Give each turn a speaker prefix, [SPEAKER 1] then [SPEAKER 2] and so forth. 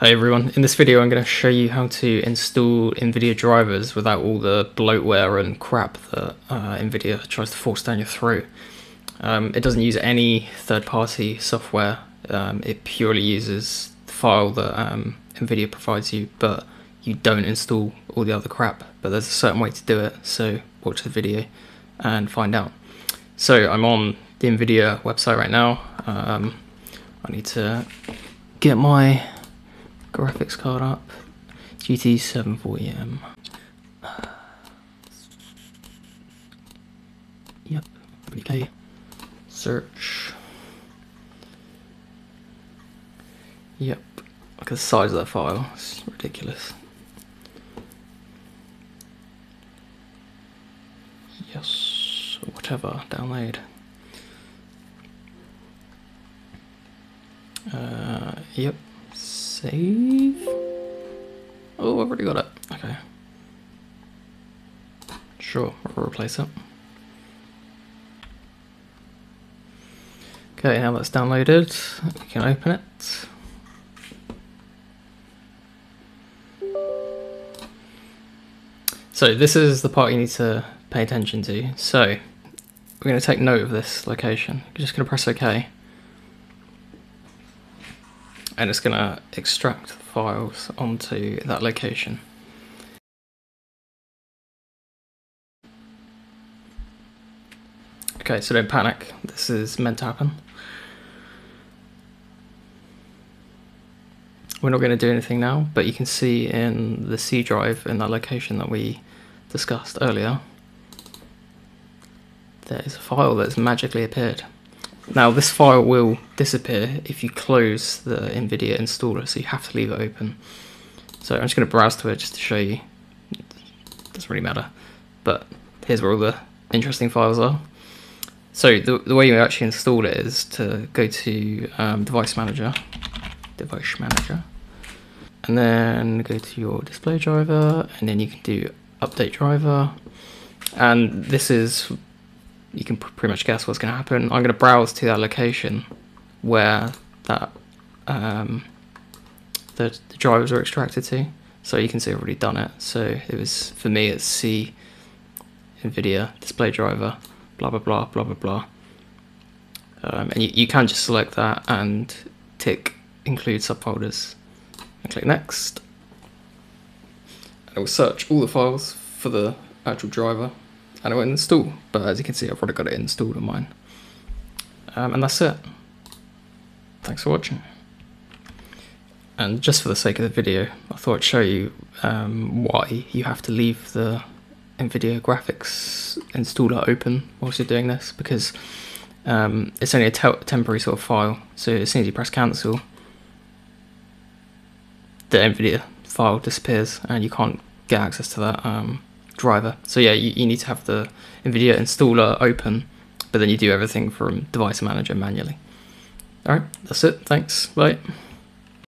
[SPEAKER 1] Hi everyone, in this video I'm going to show you how to install Nvidia drivers without all the bloatware and crap that Nvidia tries to force down your throat. It doesn't use any third-party software, it purely uses the file that Nvidia provides you, but you don't install all the other crap. But there's a certain way to do it, so watch the video and find out. So I'm on the Nvidia website right now. I need to get my graphics card up. GT 740M. Yep. Okay. Search. Yep. Look at the size of that file. It's ridiculous. Yes. Whatever. Download. Yep. Save. Oh, I've already got it. Okay. Sure, we'll replace it. Okay, now that's downloaded, you can open it. So this is the part you need to pay attention to. So we're going to take note of this location. You're just going to press OK. And it's going to extract the files onto that location. Okay, so don't panic, this is meant to happen. We're not going to do anything now, but you can see in the C drive in that location that we discussed earlier, there is a file that's magically appeared. Now this file will disappear if you close the Nvidia installer, so you have to leave it open. So I'm just going to browse to it just to show you. It doesn't really matter, but here's where all the interesting files are. So the way you actually install it is to go to Device Manager, and then go to your DisplayDriver, and then you can do Update Driver, and this is, you can pretty much guess what's going to happen. I'm going to browse to that location where that the drivers are extracted to. So you can see I've already done it. So it was, for me, it's C, Nvidia, DisplayDriver, blah blah blah blah blah blah. And you can just select that and tick Include Subfolders and click Next. And it will search all the files for the actual driver. And it will install, but as you can see I've already got it installed on mine. And that's it. Thanks for watching. And just for the sake of the video, I thought I'd show you why you have to leave the Nvidia graphics installer open whilst you're doing this, because it's only a temporary sort of file, so as soon as you press cancel, the Nvidia file disappears and you can't get access to that driver. So yeah, you need to have the Nvidia installer open, but then you do everything from Device Manager manually. Alright, that's it, thanks, bye.